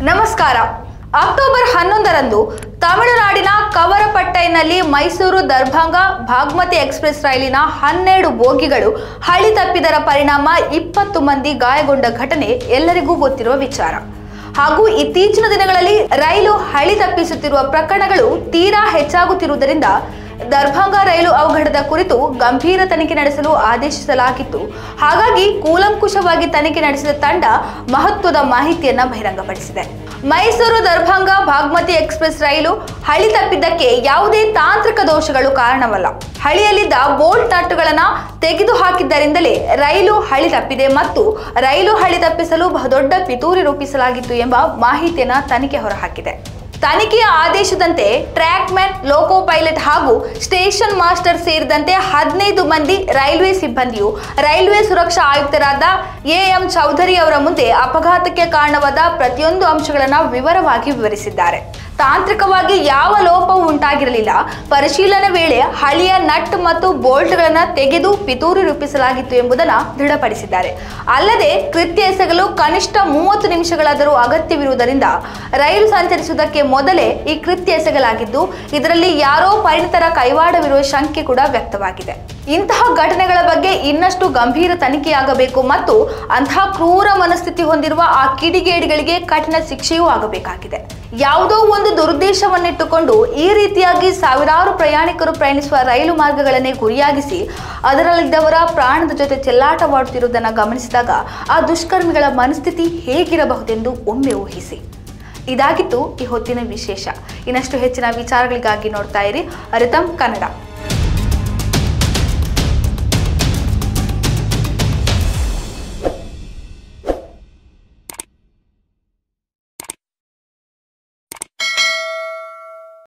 ನಮಸ್ಕಾರ. ಅಕ್ಟೋಬರ್ 11ರಂದು ತಮಿಳುನಾಡಿನ ಕವರಪಟ್ಟೈನಲ್ಲಿ ಮೈಸೂರು ದರ್ಭಂಗ ಭಾಗ್ಮತಿ ಎಕ್ಸ್‌ಪ್ರೆಸ್ ರೈಲಿನ 12 ಬೋಗಿಗಳು ಹಳಿ ತಪ್ಪಿದರ ಪರಿಣಾಮ 20 ಮಂದಿ ಗಾಯಗೊಂಡ ಘಟನೆ ಎಲ್ಲರಿಗೂ ಗೊತ್ತಿರುವ ವಿಚಾರ. ಹಾಗೂ ಇತ್ತೀಚಿನ ದಿನಗಳಲ್ಲಿ ರೈಲು ಹಳಿ ತಪ್ಪಿಸುತ್ತಿರುವ ಪ್ರಕರಣಗಳು ತೀರಾ ಹೆಚ್ಚಾಗುತ್ತಿರುವುದರಿಂದ ದರ್ಭಂಗ ರೈಲು ಅವಘಡದ ಕುರಿತು ಗಂಭೀರ ತನಿಖೆ ನಡೆಸಲು ಆದೇಶಿಸಲಾಗಿತ್ತು. ಹಾಗಾಗಿ ಕೂಲಂಕುಷವಾಗಿ ತನಿಖೆ ನಡೆಸಿದ ತಂಡ ಮಹತ್ವದ ಮಾಹಿತಿಯನ್ನು ಬಹಿರಂಗಪಡಿಸಿದೆ. ಮೈಸೂರು ದರ್ಭಂಗ ಭಾಗ್ಮತಿ ಎಕ್ಸ್‌ಪ್ರೆಸ್ ರೈಲು ಹಳಿ ತಪ್ಪಿದ್ದಕ್ಕೆ ಯಾವುದೇ ತಾಂತ್ರಿಕ ದೋಷಗಳು ಕಾರಣವಲ್ಲ. ಹಳಿಯಲ್ಲಿದ್ದ ಬೋಲ್ಟ್ ನಟ್ಟುಗಳನ್ನು ತೆಗೆದು ಹಾಕಿದ್ದರಿಂದಲೇ ರೈಲು ಹಳಿ ತಪ್ಪಿದೆ ಮತ್ತು ರೈಲು ಹಳಿ ತಪ್ಪಿಸಲು ಬಹುದೊಡ್ಡ ಪಿತೂರಿ ರೂಪಿಸಲಾಗಿತ್ತು ಎಂಬ ಮಾಹಿತಿಯನ್ನು ತನಿಖೆ ಹೊರಹಾಕಿದೆ. ತನಿಖೆಯ ಆದೇಶದಂತೆ ಟ್ರ್ಯಾಕ್ ಮ್ಯಾನ್, ಲೋಕೋ ಪೈಲಟ್ ಹಾಗೂ ಸ್ಟೇಷನ್ ಮಾಸ್ಟರ್ ಸೇರಿದಂತೆ 15 ಮಂದಿ ರೈಲ್ವೆ ಸಿಬ್ಬಂದಿಯು ರೈಲ್ವೆ ಸುರಕ್ಷಾ ಆಯುಕ್ತರಾದ ಎಂ ಚೌಧರಿ ಅವರ ಮುಂದೆ ಅಪಘಾತಕ್ಕೆ ಕಾರಣವಾದ ಪ್ರತಿಯೊಂದು ಅಂಶಗಳನ್ನು ವಿವರವಾಗಿ ವಿವರಿಸಿದ್ದಾರೆ. ತಾಂತ್ರಿಕವಾಗಿ ಯಾವ ಲೋಪವೂ ಉಂಟಾಗಿರಲಿಲ್ಲ. ಪರಿಶೀಲನೆ ವೇಳೆ ಹಳಿಯ ನಟ್ ಮತ್ತು ಬೋಲ್ಟ್ಗಳನ್ನು ತೆಗೆದು ಪಿತೂರಿ ರೂಪಿಸಲಾಗಿತ್ತು ಎಂಬುದನ್ನು ದೃಢಪಡಿಸಿದ್ದಾರೆ. ಅಲ್ಲದೆ ಕೃತ್ಯ ಎಸಗಲು ಕನಿಷ್ಠ 30 ನಿಮಿಷಗಳಾದರೂ ಅಗತ್ಯವಿರುವುದರಿಂದ ರೈಲು ಸಂಚರಿಸುವುದಕ್ಕೆ ಮೊದಲೇ ಈ ಕೃತ್ಯ ಎಸಗಲಾಗಿದ್ದು, ಇದರಲ್ಲಿ ಯಾರೋ ಪರಿಣಿತರ ಕೈವಾಡವಿರುವ ಶಂಕೆ ಕೂಡ ವ್ಯಕ್ತವಾಗಿದೆ. ಇಂತಹ ಘಟನೆಗಳ ಬಗ್ಗೆ ಇನ್ನಷ್ಟು ಗಂಭೀರ ತನಿಖೆಯಾಗಬೇಕು ಮತ್ತು ಅಂತಹ ಕ್ರೂರ ಮನಸ್ಥಿತಿ ಹೊಂದಿರುವ ಆ ಕಿಡಿಗೇಡಿಗಳಿಗೆ ಕಠಿಣ ಶಿಕ್ಷೆಯೂ ಆಗಬೇಕಾಗಿದೆ. ಯಾವುದೋ ಒಂದು ದುರುದ್ದೇಶವನ್ನಿಟ್ಟುಕೊಂಡು ಈ ರೀತಿಯಾಗಿ ಸಾವಿರಾರು ಪ್ರಯಾಣಿಕರು ಪ್ರಯಾಣಿಸುವ ರೈಲು ಮಾರ್ಗಗಳನ್ನೇ ಗುರಿಯಾಗಿಸಿ ಅದರಲ್ಲಿದ್ದವರ ಪ್ರಾಣದ ಜೊತೆ ಚೆಲ್ಲಾಟವಾಡುತ್ತಿರುವುದನ್ನು ಗಮನಿಸಿದಾಗ ಆ ದುಷ್ಕರ್ಮಿಗಳ ಮನಸ್ಥಿತಿ ಹೇಗಿರಬಹುದೆಂದು ಒಮ್ಮೆ ಊಹಿಸಿ. ಇದಾಗಿತ್ತು ಈ ಹೊತ್ತಿನ ವಿಶೇಷ. ಇನ್ನಷ್ಟು ಹೆಚ್ಚಿನ ವಿಚಾರಗಳಿಗಾಗಿ ನೋಡ್ತಾ ಇರಿ ಅರಿತಂ ಕನ್ನಡ.